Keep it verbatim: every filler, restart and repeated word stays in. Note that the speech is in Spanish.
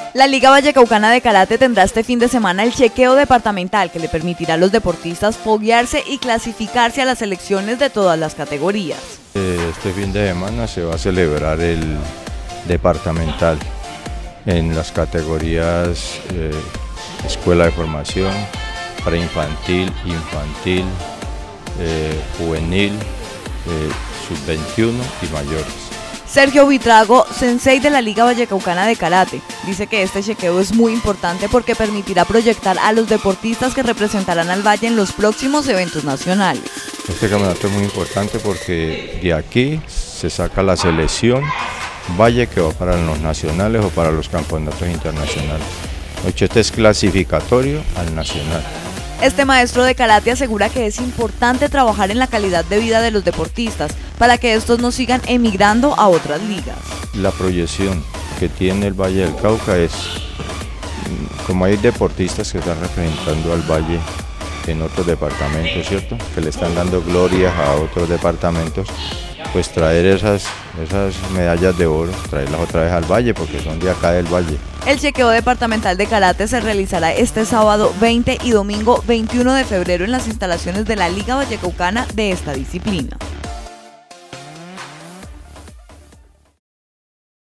La Liga Vallecaucana de Karate tendrá este fin de semana el chequeo departamental que le permitirá a los deportistas foguearse y clasificarse a las selecciones de todas las categorías. Este fin de semana se va a celebrar el departamental en las categorías eh, escuela de formación, preinfantil, infantil, eh, juvenil, eh, sub veintiuno y mayores. Sergio Buitrago, sensei de la Liga Vallecaucana de Karate, dice que este chequeo es muy importante porque permitirá proyectar a los deportistas que representarán al Valle en los próximos eventos nacionales. Este campeonato es muy importante porque de aquí se saca la selección Valle que va para los nacionales o para los campeonatos internacionales. Este es clasificatorio al nacional. Este maestro de karate asegura que es importante trabajar en la calidad de vida de los deportistas para que estos no sigan emigrando a otras ligas. La proyección que tiene el Valle del Cauca es, como hay deportistas que están representando al Valle en otros departamentos, ¿cierto? Que le están dando glorias a otros departamentos, pues traer esas, esas medallas de oro, traerlas otra vez al Valle porque son de acá del Valle. El chequeo departamental de karate se realizará este sábado veinte y domingo veintiuno de febrero en las instalaciones de la Liga Vallecaucana de esta disciplina.